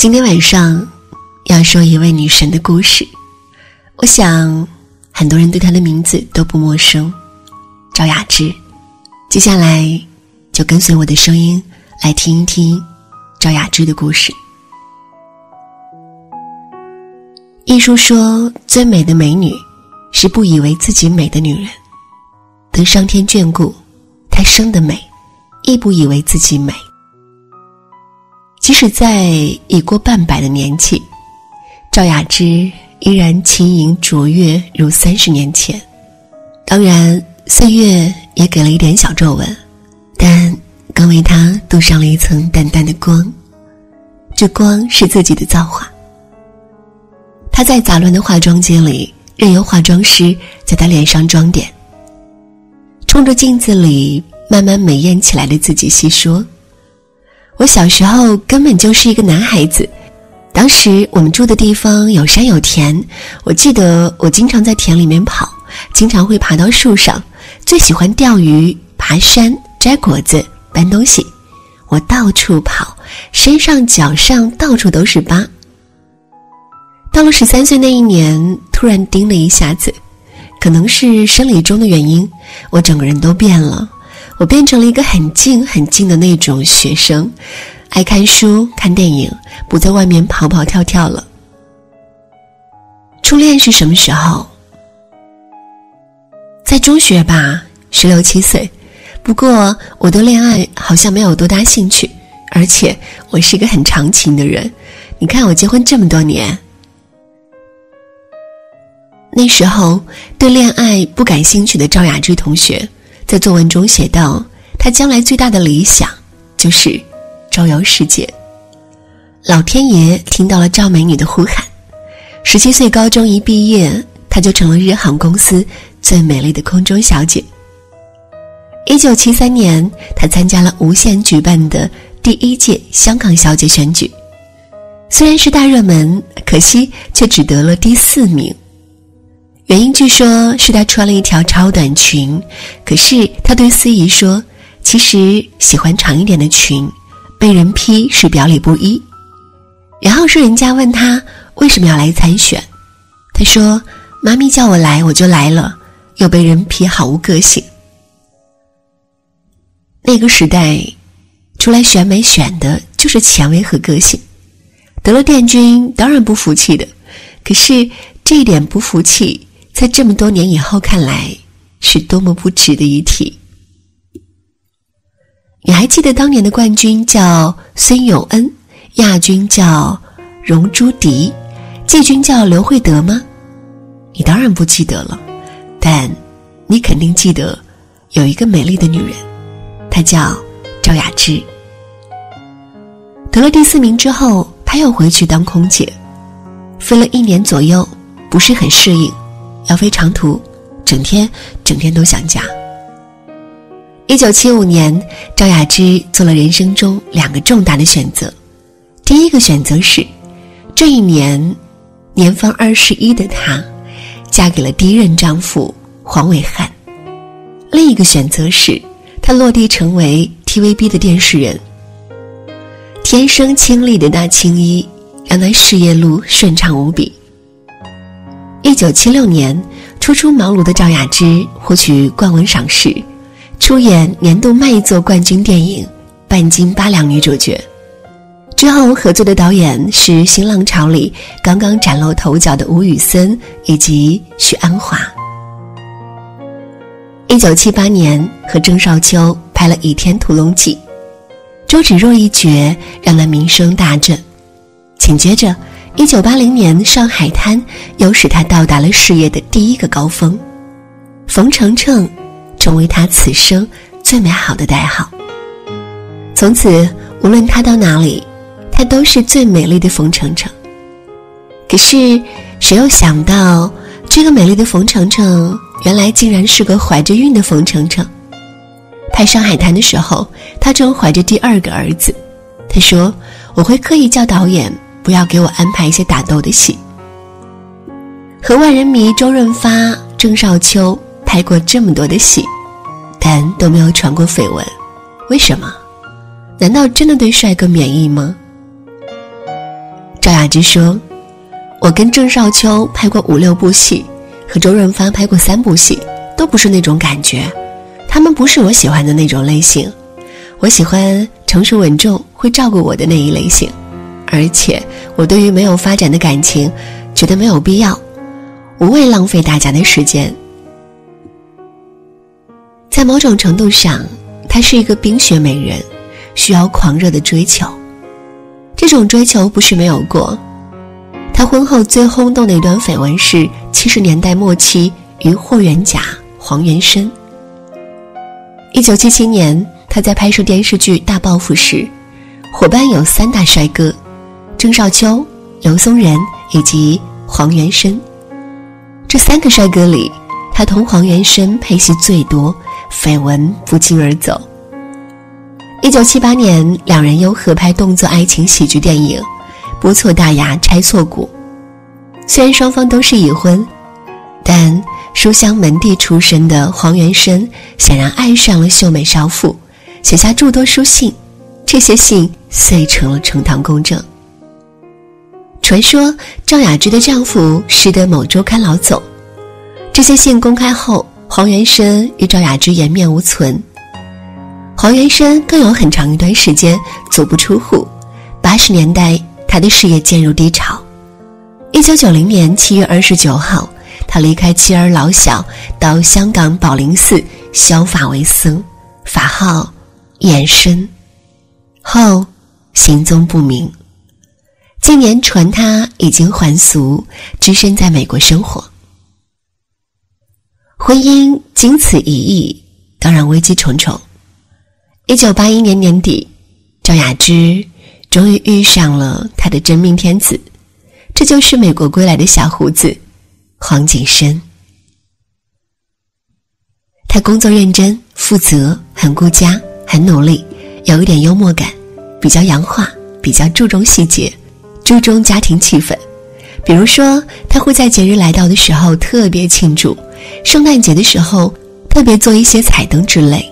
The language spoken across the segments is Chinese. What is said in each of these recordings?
今天晚上要说一位女神的故事，我想很多人对她的名字都不陌生，赵雅芝。接下来就跟随我的声音来听一听赵雅芝的故事。艺术说，最美的美女是不以为自己美的女人，得上天眷顾，她生的美亦不以为自己美。即使在已过半百的年纪，赵雅芝依然轻盈卓越如30年前。当然岁月也给了一点小皱纹，但更为她镀上了一层淡淡的光，这光是自己的造化。她在杂乱的化妆间里，任由化妆师在她脸上装点，冲着镜子里慢慢美艳起来的自己细说，我小时候根本就是一个男孩子，当时我们住的地方有山有田，我记得我经常在田里面跑，经常会爬到树上，最喜欢钓鱼、爬山、摘果子、搬东西，我到处跑，身上脚上到处都是疤。到了13岁那一年，突然叮了一下子，可能是生理钟的原因，我整个人都变了，我变成了一个很静很静的那种学生，爱看书看电影，不在外面跑跑跳跳了。初恋是什么时候？在中学吧，16、17岁。不过我对恋爱好像没有多大兴趣，而且我是一个很长情的人，你看我结婚这么多年。那时候对恋爱不感兴趣的赵雅芝同学在作文中写道，她将来最大的理想就是周游世界。老天爷听到了赵美女的呼喊，17岁高中一毕业，她就成了日航公司最美丽的空中小姐。1973年，她参加了无线举办的第1届香港小姐选举，虽然是大热门，可惜却只得了第4名。原因据说是她穿了一条超短裙，可是她对司仪说，其实喜欢长一点的裙，被人批是表里不一。然后是人家问她为什么要来参选，她说妈咪叫我来我就来了，又被人批毫无个性。那个时代出来选美选的就是前卫和个性，得了殿军当然不服气的，可是这一点不服气在这么多年以后看来是多么不值的一提。你还记得当年的冠军叫孙永恩，亚军叫荣珠迪，季军叫刘慧德吗？你当然不记得了，但你肯定记得有一个美丽的女人，她叫赵雅芝。得了第4名之后，她又回去当空姐，飞了1年左右，不是很适应，要飞长途，整天都想家。1975年，赵雅芝做了人生中2个重大的选择。第一个选择是，这一年年方21的她嫁给了第一任丈夫黄伟汉。另一个选择是，她落地成为 TVB 的电视人。天生清丽的大青衣让她事业路顺畅无比。1976年，初出茅庐的赵雅芝获取冠文赏识，出演年度卖座冠军电影《半斤8两》女主角。之后合作的导演是新浪潮里刚刚崭露头角的吴宇森以及许鞍华。1978年和郑少秋拍了《倚天屠龙记》，周芷若一角让她名声大振。紧接着1980年上海滩又使她到达了事业的第一个高峰，冯程程成为她此生最美好的代号。从此无论她到哪里，她都是最美丽的冯程程。可是谁又想到，这个美丽的冯程程原来竟然是个怀着孕的冯程程。拍上海滩的时候，她正怀着第2个儿子。她说，我会刻意叫导演不要给我安排一些打斗的戏。和万人迷周润发、郑少秋拍过这么多的戏，但都没有传过绯闻，为什么？难道真的对帅哥免疫吗？ 赵雅芝说，我跟郑少秋拍过5、6部戏，和周润发拍过3部戏，都不是那种感觉，他们不是我喜欢的那种类型，我喜欢成熟稳重会照顾我的那一类型，而且我对于没有发展的感情觉得没有必要，无谓浪费大家的时间。在某种程度上，她是一个冰雪美人，需要狂热的追求。这种追求不是没有过，她婚后最轰动的一段绯闻是70年代末期与霍元甲、黄元申。1977年，她在拍摄电视剧《大报复》时，伙伴有3大帅哥：郑少秋、刘松仁以及黄元申。这3个帅哥里，他同黄元申配戏最多，绯闻不胫而走。1978年，两人又合拍动作爱情喜剧电影《波错大牙拆错骨》。虽然双方都是已婚，但书香门第出身的黄元申显然爱上了秀美少妇，写下诸多书信，这些信遂成了呈堂公证。传说赵雅芝的丈夫是的某周刊老总，这些信公开后，黄元申与赵雅芝颜面无存。黄元申更有很长一段时间足不出户，80年代他的事业渐入低潮。1990年7月29号，他离开妻儿老小，到香港宝林寺削发为僧，法号衍申，后行踪不明。近年传他已经还俗，居身在美国生活。婚姻经此一役，当然危机重重。1981年年底，赵雅芝终于遇上了她的真命天子，这就是美国归来的小胡子黄景生。他工作认真负责，很顾家，很努力，有一点幽默感，比较洋化，比较注重细节，注重家庭气氛。比如说，他会在节日来到的时候特别庆祝，圣诞节的时候特别做一些彩灯之类。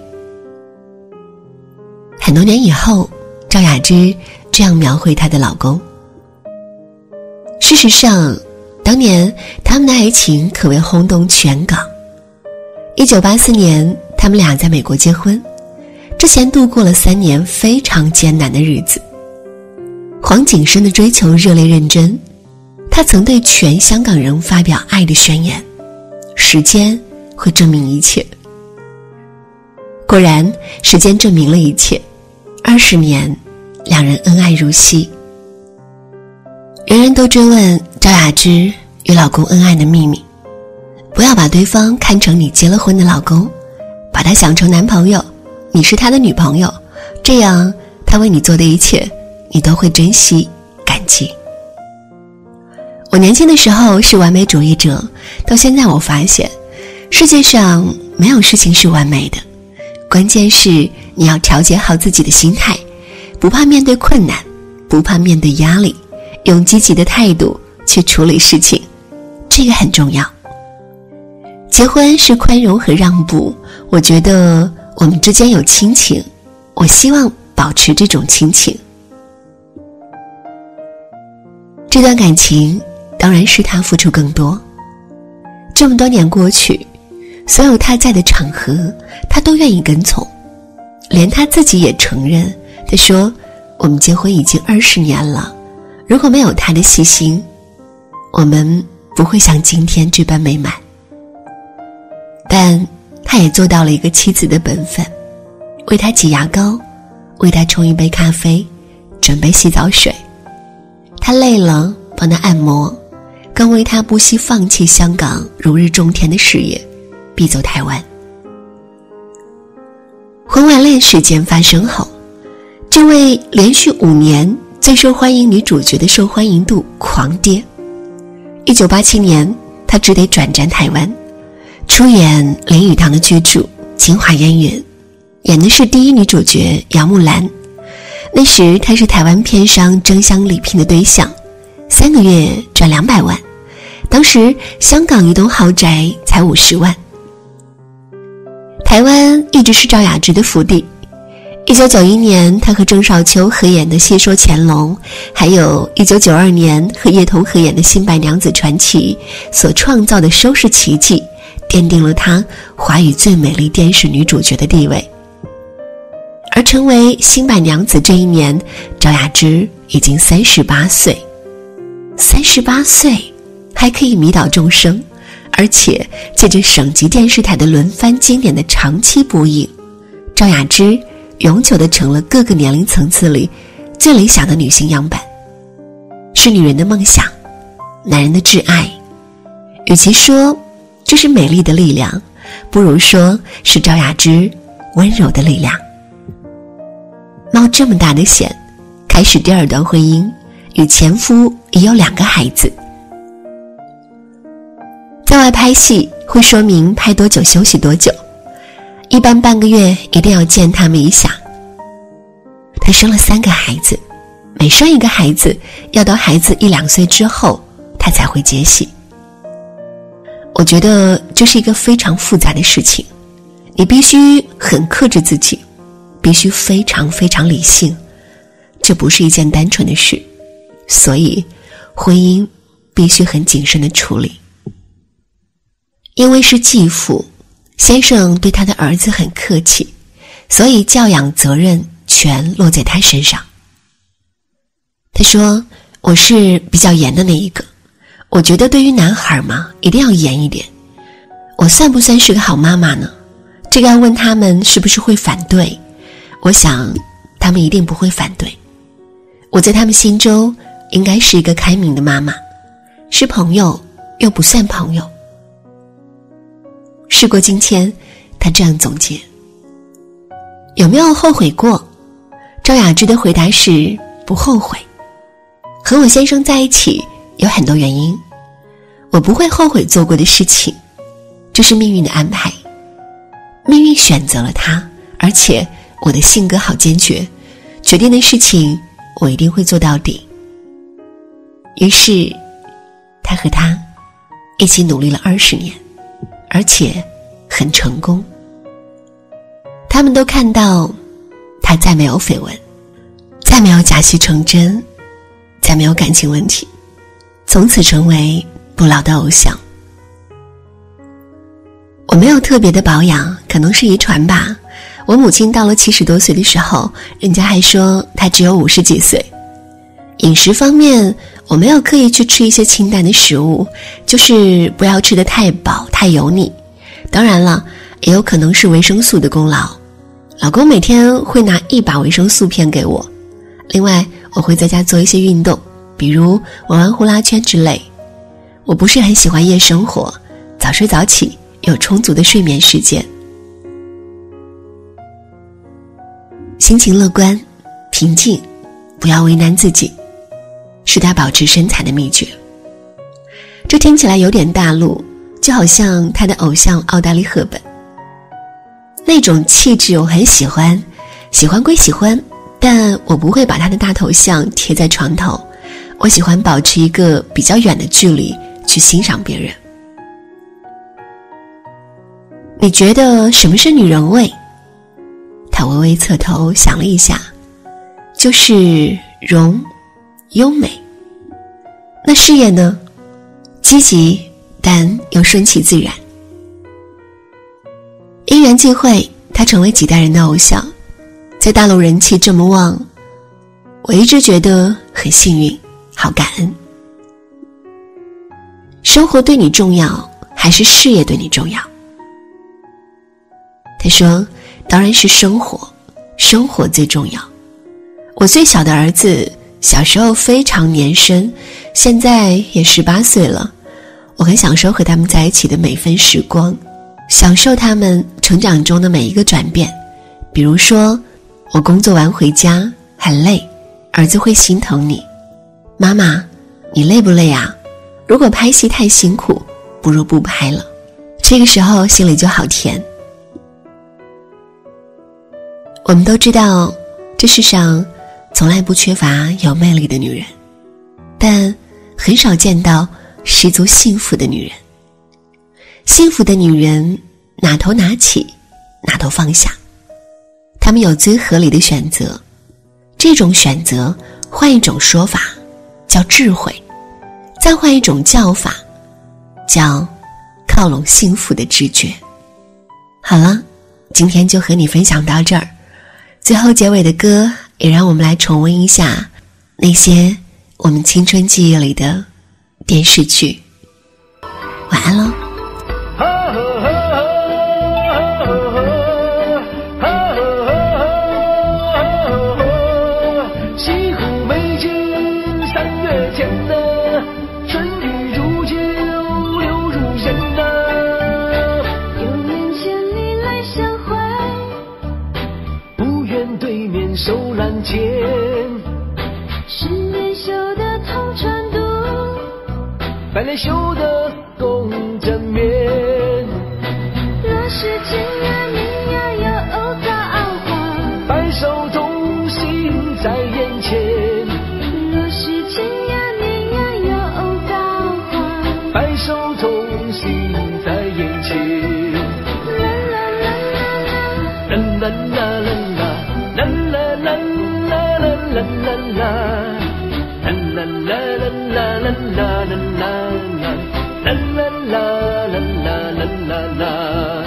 很多年以后，赵雅芝这样描绘她的老公。事实上，当年他们的爱情可谓轰动全港。1984年，他们俩在美国结婚，之前度过了3年非常艰难的日子。黄景生的追求热烈认真，他曾对全香港人发表爱的宣言，时间会证明一切。果然，时间证明了一切，20年，两人恩爱如昔。人人都追问赵雅芝与老公恩爱的秘密，不要把对方看成你结了婚的老公，把他想成男朋友，你是他的女朋友，这样他为你做的一切你都会珍惜感激。我年轻的时候是完美主义者，到现在我发现世界上没有事情是完美的，关键是你要调节好自己的心态，不怕面对困难，不怕面对压力，用积极的态度去处理事情，这个很重要。结婚是宽容和让步，我觉得我们之间有亲情，我希望保持这种亲情。这段感情当然是他付出更多，这么多年过去，所有他在的场合他都愿意跟从，连他自己也承认，他说我们结婚已经20年了，如果没有他的细心，我们不会像今天这般美满。但他也做到了一个妻子的本分，为他挤牙膏，为他冲一杯咖啡，准备洗澡水。他累了帮他按摩，更为他不惜放弃香港如日中天的事业，逼走台湾。婚外恋事件发生后，这位连续5年最受欢迎女主角的受欢迎度狂跌。1987年，她只得转战台湾，出演林语堂的剧著《京华烟云》，演的是第一女主角姚木兰。那时她是台湾片商争相力聘的对象，3个月赚200万，当时香港一栋豪宅才50万。台湾一直是赵雅芝的福地。 1991年他和郑少秋合演的《戏说乾隆》，还有1992年和叶童合演的《新白娘子传奇》所创造的收视奇迹，奠定了她华语最美丽电视女主角的地位。而成为新白娘子这一年，赵雅芝已经38岁。38岁还可以迷倒众生，而且借着省级电视台的轮番经典的长期播映，赵雅芝永久地成了各个年龄层次里最理想的女性样板，是女人的梦想，男人的挚爱。与其说这是美丽的力量，不如说是赵雅芝温柔的力量。冒这么大的险，开始第2段婚姻，与前夫已有2个孩子。在外拍戏会说明拍多久休息多久，一般半个月一定要见他们一下。她生了3个孩子，每生一个孩子要到孩子1-2岁之后，她才会接戏。我觉得这是一个非常复杂的事情，你必须很克制自己，必须非常非常理性，这不是一件单纯的事，所以婚姻必须很谨慎地处理。因为是继父，先生对他的儿子很客气，所以教养责任全落在他身上。他说，我是比较严的那一个，我觉得对于男孩嘛，一定要严一点。我算不算是个好妈妈呢？这个要问他们是不是会反对，我想他们一定不会反对。我在他们心中应该是一个开明的妈妈，是朋友又不算朋友。事过境迁，他这样总结。有没有后悔过？赵雅芝的回答是不后悔。和我先生在一起有很多原因，我不会后悔做过的事情，这是命运的安排。命运选择了他，而且我的性格好坚决，决定的事情我一定会做到底。于是他和他一起努力了20年，而且很成功。他们都看到他再没有绯闻，再没有假戏成真，再没有感情问题，从此成为不老的偶像。我没有特别的保养，可能是遗传吧。我母亲到了70多岁的时候，人家还说她只有50几岁。饮食方面，我没有刻意去吃一些清淡的食物，就是不要吃得太饱太油腻。当然了，也有可能是维生素的功劳，老公每天会拿1把维生素片给我。另外我会在家做一些运动，比如玩呼啦圈之类。我不是很喜欢夜生活，早睡早起，有充足的睡眠时间。心情乐观平静，不要为难自己，是他保持身材的秘诀。这听起来有点大陆，就好像他的偶像奥黛丽·赫本那种气质，我很喜欢。喜欢归喜欢，但我不会把他的大头像贴在床头，我喜欢保持一个比较远的距离去欣赏别人。你觉得什么是女人味？他微微侧头想了一下，就是容优美。那事业呢？积极但又顺其自然。因缘际会，他成为几代人的偶像，在大陆人气这么旺，我一直觉得很幸运，好感恩。生活对你重要，还是事业对你重要？他说，当然是生活，生活最重要。我最小的儿子小时候非常年深，现在也18岁了。我很享受和他们在一起的每分时光，享受他们成长中的每一个转变。比如说，我工作完回家很累，儿子会心疼你，妈妈，你累不累啊？如果拍戏太辛苦，不如不拍了。这个时候心里就好甜。我们都知道，这世上从来不缺乏有魅力的女人，但很少见到十足幸福的女人。幸福的女人哪头拿起哪头放下，她他们有最合理的选择。这种选择，换一种说法，叫智慧；再换一种叫法，叫靠拢幸福的直觉。好了，今天就和你分享到这儿。最后结尾的歌，也让我们来重温一下那些我们青春记忆里的电视剧。晚安喽。 手拦肩，10年修的同船渡，百年修的共枕眠。若是今夜明月有造化，白首同行在眼前。若是今夜明月有造化，白首同行在眼前。啦啦啦啦啦，啦啦啦啦。啦啦啦啦啦啦啦啦，啦啦啦啦啦啦啦啦啦，啦啦啦啦啦啦。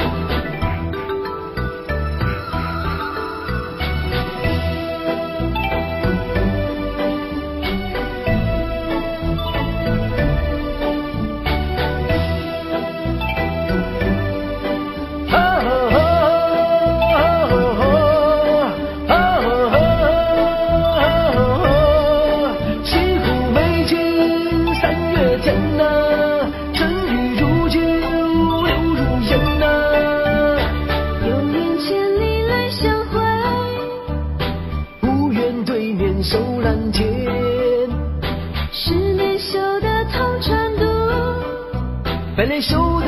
手拦肩，10年修的同船渡，百年修